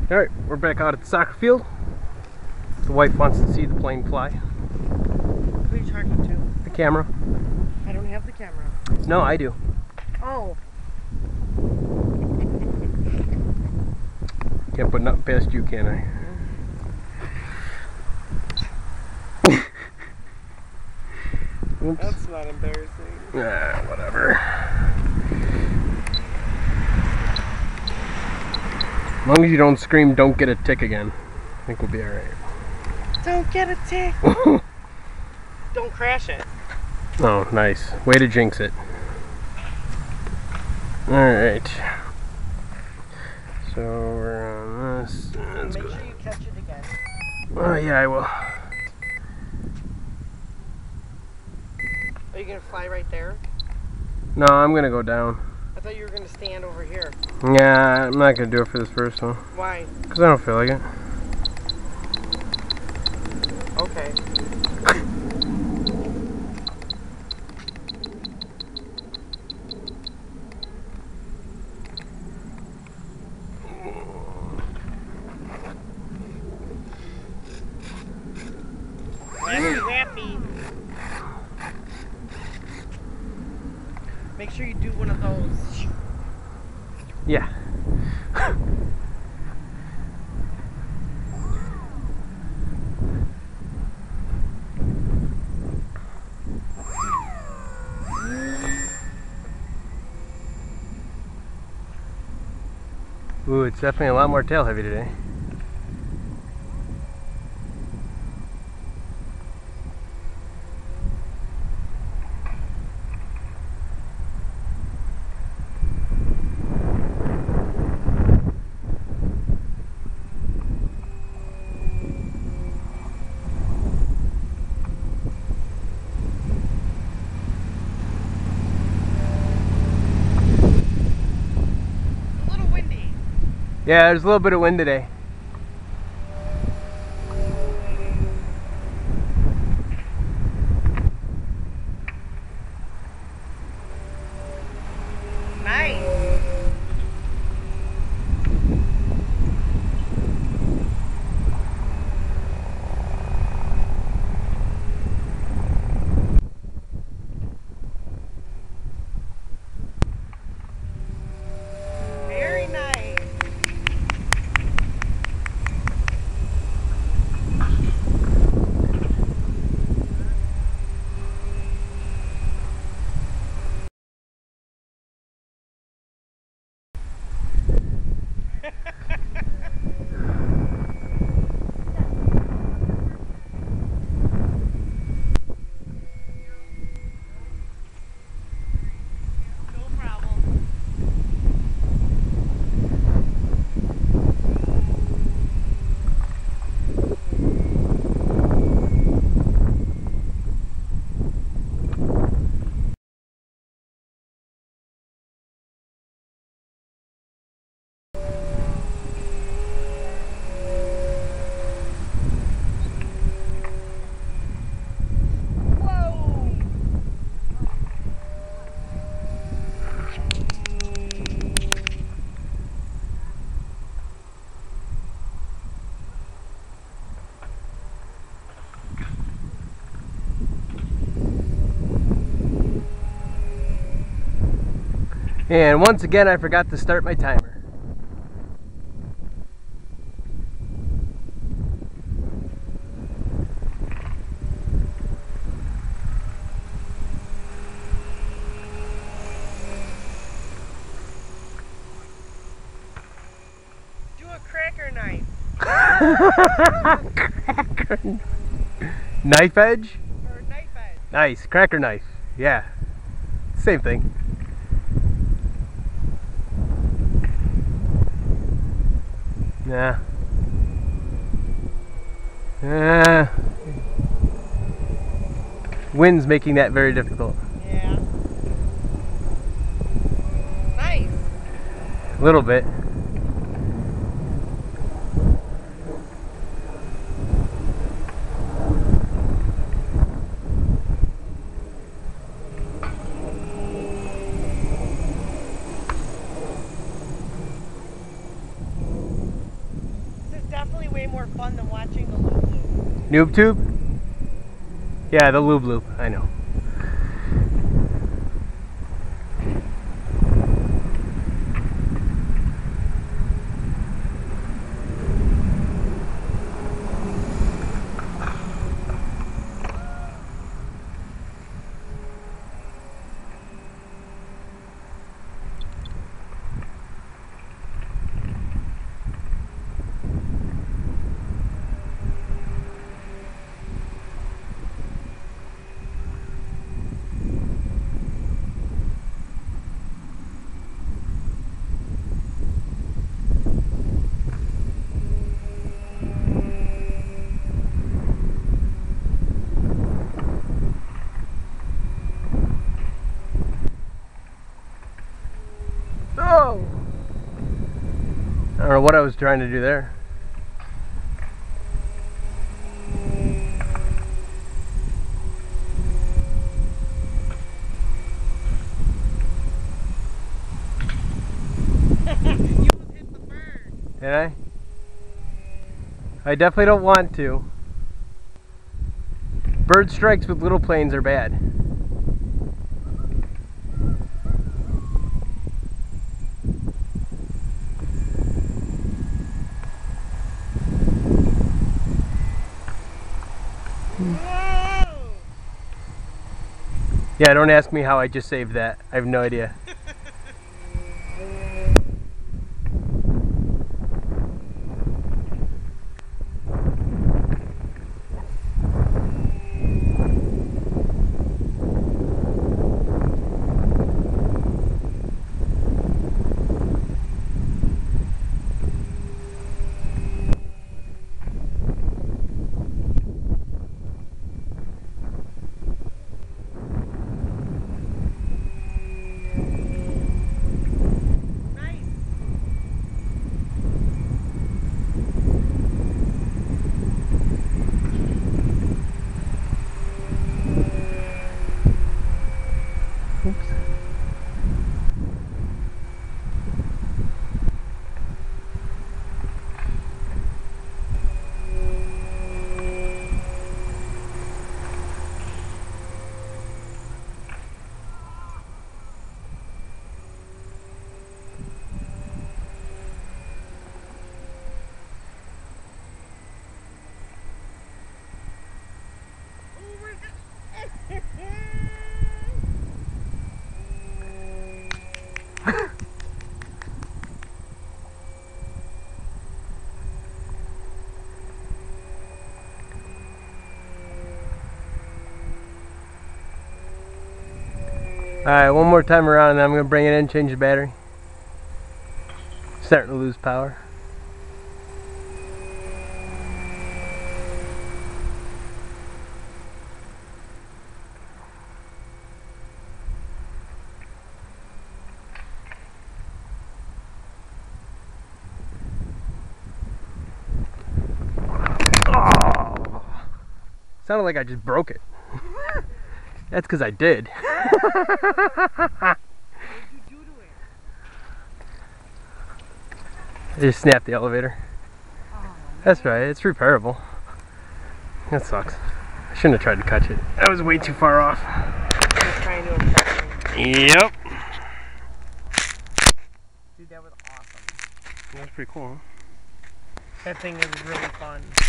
Alright, we're back out at the soccer field. The wife wants to see the plane fly. Who are you talking to? The camera. I don't have the camera. No, I do. Oh. Can't put nothing past you, can I? Oops. That's not embarrassing. Ah, whatever. As long as you don't scream, "Don't get a tick" again, I think we'll be alright. Don't get a tick. Don't crash it. Oh, nice. Way to jinx it. Alright. So we're on this. Let's Make go. sure you catch it again. Oh, yeah, I will. Are you going to fly right there? No, I'm gonna go down. I thought you were going to stand over here. Yeah, I'm not gonna do it for this first one. Why? Because I don't feel like it. Okay. Happy. Make sure you do one of those. Yeah. Ooh, it's definitely a lot more tail heavy today. Yeah, there's a little bit of wind today. Nice. Very nice. And once again, I forgot to start my timer. Do a cracker knife. Cracker. Knife edge? Or knife edge. Nice. Cracker knife. Yeah. Same thing. Yeah. Wind's making that very difficult. Yeah. Nice. A little bit. fun than watching the lube loop. Noob tube? Yeah, the lube loop. I know. Oh! I don't know what I was trying to do there. You almost hit the bird. Did I? I definitely don't want to. Bird strikes with little planes are bad. Whoa! Yeah, don't ask me how I just saved that. I have no idea. Oops. Alright, one more time around and then I'm going to bring it in, change the battery. Starting to lose power. Oh, sounded like I just broke it. That's because I did. What did you do to it? I just snapped the elevator. Oh, That's right, it's repairable. That sucks. I shouldn't have tried to catch it. I was way too far off. just trying to impress me. Yep. Dude, that was awesome. That's pretty cool, huh? That thing is really fun.